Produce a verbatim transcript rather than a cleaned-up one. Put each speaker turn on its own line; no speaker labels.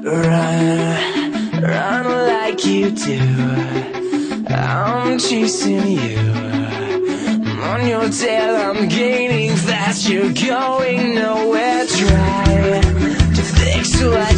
Run, run like you do. I'm chasing you. I'm on your tail, I'm gaining fast. You're going nowhere. Try to fix what